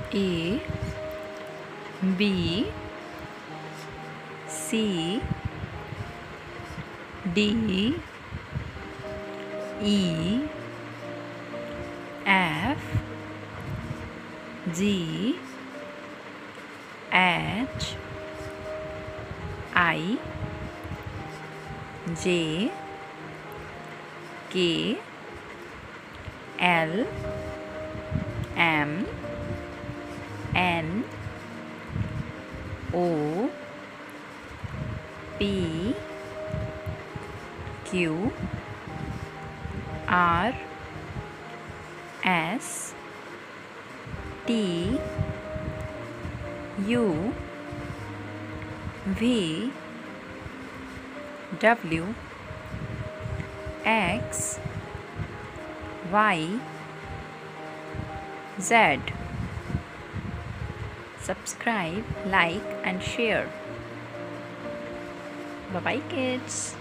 A B C D E F G H I J K L M N O P Q R S T U V W X Y Z. Subscribe, like and share. Bye bye kids.